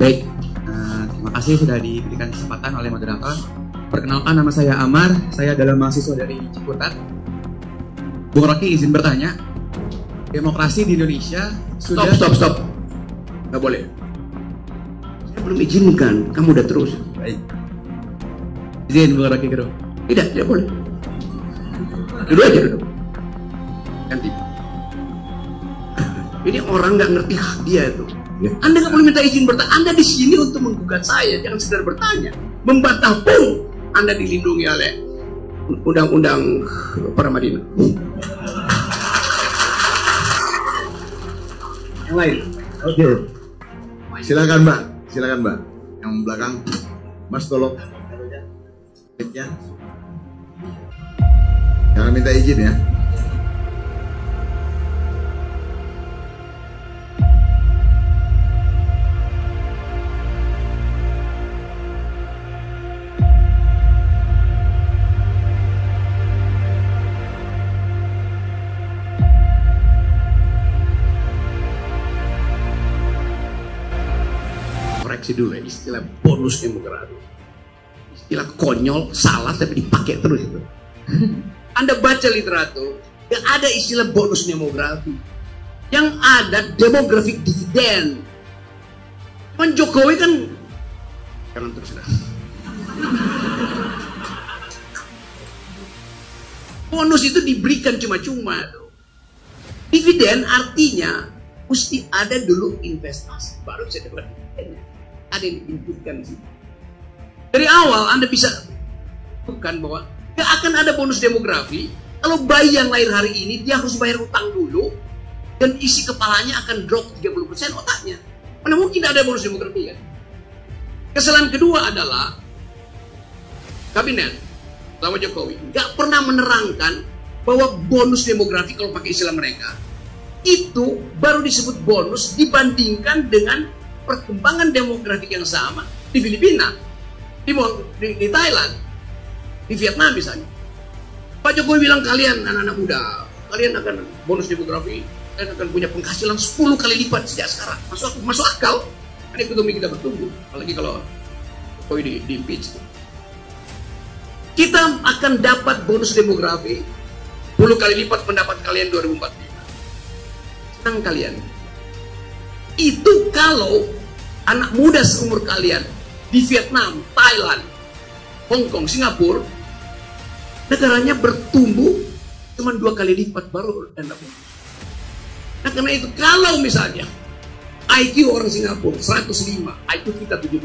Baik, terima kasih sudah diberikan kesempatan oleh moderator. Perkenalkan, nama saya Amar, saya adalah mahasiswa dari Ciputat. Bung Rocky izin bertanya, demokrasi di Indonesia sudah... Stop. Nggak boleh. Saya belum izinkan, kamu udah terus. Baik. Izin Bung Rocky Gerung. Tidak boleh. Duduk aja duduk. Ganti. Ini orang nggak ngerti hak dia itu. Ya. Anda nggak boleh minta izin bertanya. Anda di sini untuk menggugat saya, jangan sekedar bertanya. Membantah pun Anda dilindungi oleh undang-undang Paramadina. Yang lain. Oke. Silakan Mbak. Yang belakang, Mas tolong. Jangan minta izin ya. Koreksi dulu ya, istilah bonus demografi. Istilah konyol, salah tapi dipakai terus itu. Anda baca literatur, yang ada istilah bonus demografi, yang ada demographic dividend. Kan Jokowi kan, jangan terus dah. Bonus itu diberikan cuma-cuma. Dividen artinya mesti ada dulu investasi, baru bisa dapat dividennya. Ada yang diinputkan di sini. Dari awal Anda bisa bukan bahwa gak akan ada bonus demografi kalau bayi yang lahir hari ini dia harus bayar utang dulu dan isi kepalanya akan drop 30% otaknya. Mana mungkin ada bonus demografi kan? Kesalahan kedua adalah kabinet sama Jokowi gak pernah menerangkan bahwa bonus demografi kalau pakai istilah mereka itu baru disebut bonus dibandingkan dengan perkembangan demografik yang sama di Filipina, di Thailand, di Vietnam misalnya. Pak Jokowi bilang kalian anak-anak muda, kalian akan bonus demografi, kalian akan punya penghasilan 10 kali lipat sejak sekarang. Masuk akal, kan ekonomi kita bertumbuh, apalagi kalau Jokowi di impeach. Kita akan dapat bonus demografi 10 kali lipat pendapat kalian 2045. Senang kalian. Itu kalau anak muda seumur kalian di Vietnam, Thailand, Hong Kong, Singapura, negaranya bertumbuh cuma 2 kali lipat baru Anda bonus. Nah karena itu kalau misalnya IQ orang Singapura 105, IQ kita 78,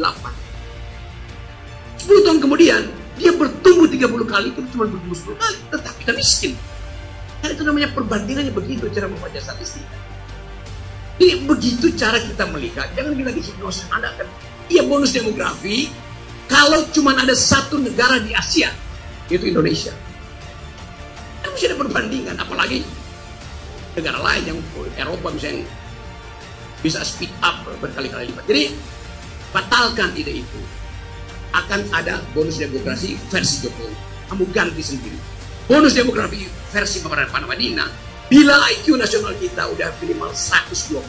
10 tahun kemudian dia bertumbuh 30 kali, itu cuma bertumbuh 10 kali, tetapi kita miskin. Karena itu namanya perbandingannya begitu cara membaca statistik. Ini begitu cara kita melihat. Jangan kita dihipnosis. Anda akan iya bonus demografi kalau cuma ada satu negara di Asia, yaitu Indonesia. Kan mesti ada perbandingan, apalagi negara lain yang Eropa misalnya bisa speed up berkali-kali lipat. Jadi batalkan ide itu. Akan ada bonus demografi versi Jokowi. Kamu ganti sendiri. Bonus demografi versi Paramadina. Bila IQ nasional kita udah minimal 112.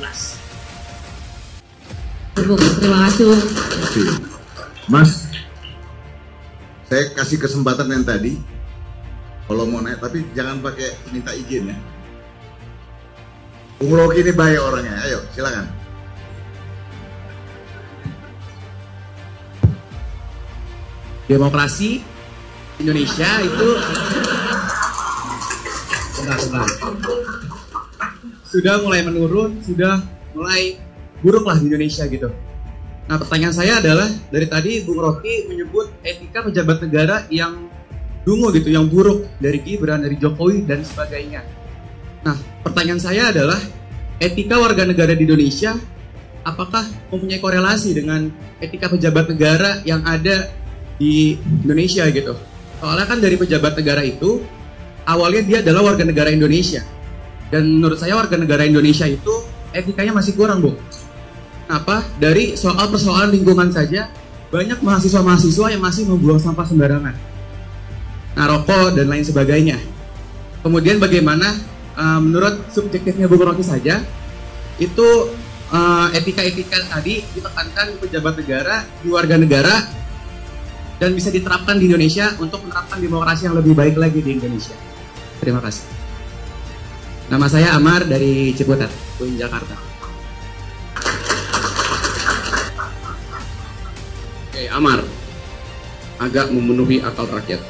Terima kasih. Mas, saya kasih kesempatan yang tadi. Kalau mau naik, tapi jangan pakai minta izin ya. Bung Rocky ini baik orangnya. Ayo, silakan. Demokrasi Indonesia itu sudah mulai menurun, sudah mulai buruk lah di Indonesia gitu. Nah pertanyaan saya adalah, dari tadi Bung Rocky menyebut etika pejabat negara yang dungu gitu, yang buruk, dari Gibran, dari Jokowi dan sebagainya. Nah pertanyaan saya adalah, etika warga negara di Indonesia apakah mempunyai korelasi dengan etika pejabat negara yang ada di Indonesia gitu? Soalnya kan dari pejabat negara itu awalnya dia adalah warga negara Indonesia, dan menurut saya warga negara Indonesia itu etikanya masih kurang, Bung. Kenapa? Dari soal persoalan lingkungan saja banyak mahasiswa-mahasiswa yang masih membuang sampah sembarangan, rokok dan lain sebagainya. Kemudian bagaimana menurut subjektifnya Bung Rocky saja, itu etika-etika tadi ditekankan pejabat negara, di warga negara, dan bisa diterapkan di Indonesia untuk menerapkan demokrasi yang lebih baik lagi di Indonesia. Terima kasih. Nama saya Amar dari Ciputat, UIN Jakarta. Oke, Amar agak memenuhi akal rakyat.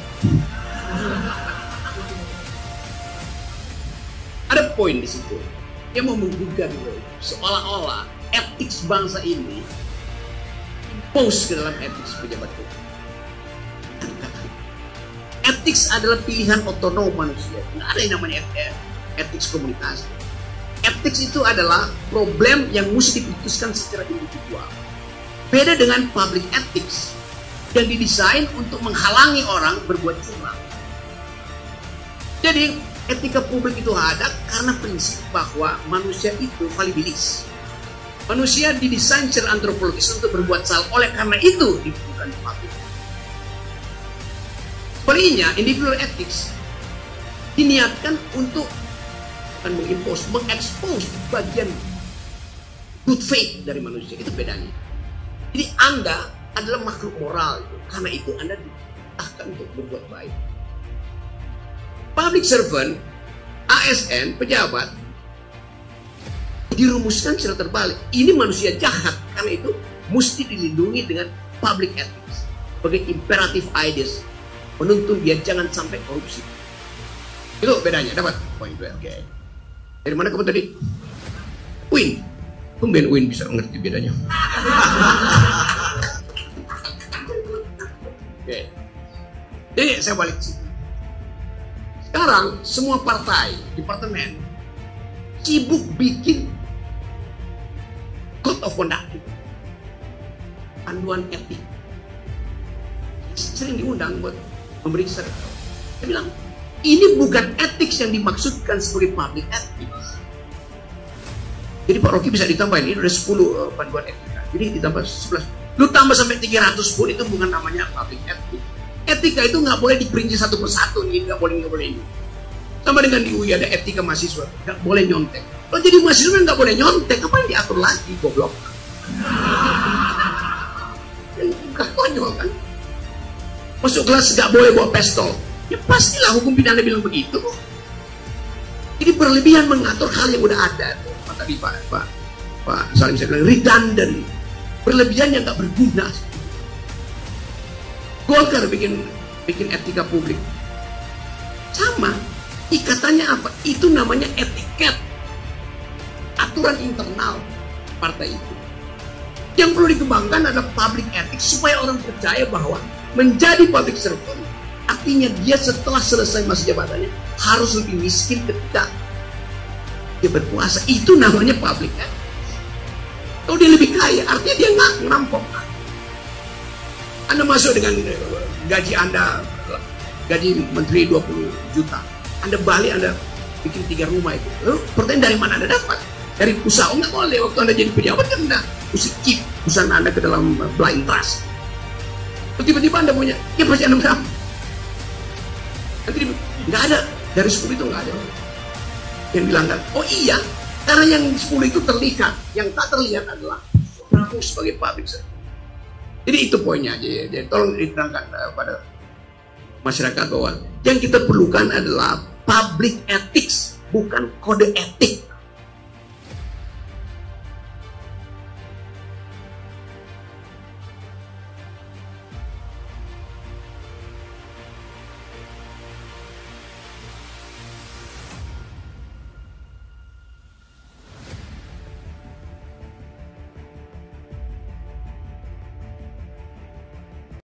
Ada poin di situ. Dia mau menggugah seolah-olah etik bangsa ini impose ke dalam etik pejabat publik. Etik adalah pilihan otonom manusia. Tidak ada yang namanya etik komunitas. Etik itu adalah problem yang mesti diputuskan secara individual. Beda dengan public ethics yang didesain untuk menghalangi orang berbuat curang. Jadi etika publik itu ada karena prinsip bahwa manusia itu falibilis. Manusia didesain secara antropologis untuk berbuat salah. Oleh karena itu dibutuhkan public. Sebaliknya, individual ethics diniatkan untuk mengekspos bagian good faith dari manusia. Itu bedanya. Jadi Anda adalah makhluk moral, karena itu Anda diarahkan untuk berbuat baik. Public servant, ASN, pejabat, dirumuskan secara terbalik. Ini manusia jahat, karena itu mesti dilindungi dengan public ethics sebagai imperative ideas, menuntun dia jangan sampai korupsi. Itu bedanya, dapat poin gue. Oke. Dari mana kamu tadi? UIN. Tumben UIN bisa mengerti bedanya. Oke. Jadi saya balik sini. Sekarang semua partai, departemen sibuk bikin code of conduct, panduan etik. Sering diundang buat memeriksa. Saya bilang, ini bukan etik yang dimaksudkan sebagai public ethics. Jadi Pak Rocky bisa ditambahin, ini udah 10 panduan etika. Jadi ditambah 11. Lu tambah sampai 300 pun itu bukan namanya public ethics. Etika itu nggak boleh diperinci satu persatu, nggak boleh ini. Sama dengan di UI ada etika mahasiswa, nggak boleh nyontek. Kalau jadi mahasiswa nggak boleh nyontek, apa yang diatur lagi, goblok? Gak konyol kan? Masuk kelas nggak boleh bawa pistol. Ya pastilah hukum pidana bilang begitu. Jadi berlebihan mengatur hal yang udah ada. Tadi Pak Salim saya bilang redundant, berlebihan yang nggak berguna. Golkar bikin etika publik sama, ikatannya apa? Itu namanya etiket, aturan internal partai itu. Yang perlu dikembangkan adalah public ethics supaya orang percaya bahwa menjadi public servant artinya dia setelah selesai masa jabatannya harus lebih miskin ketika dia berkuasa. Itu namanya public ethics. Kalau dia lebih kaya artinya dia nggak ngerampok. Anda masuk dengan gaji Anda, gaji menteri 20 juta. Anda balik, Anda bikin 3 rumah itu. Lalu pertanyaan dari mana Anda dapat? Dari usaha? Nggak boleh. Waktu Anda jadi pejabat kan Anda mesti keep usaha Anda ke dalam blind trust. Tiba-tiba Anda punya, ya pasti Anda berapa? Nanti nggak ada. Dari 10 itu nggak ada. Yang bilang kan, oh iya, karena yang 10 itu terlihat. Yang tak terlihat adalah Prabowo sebagai public servant. Jadi itu poinnya aja ya. Jadi tolong diterangkan pada masyarakat bahwa yang kita perlukan adalah public ethics, bukan kode etik.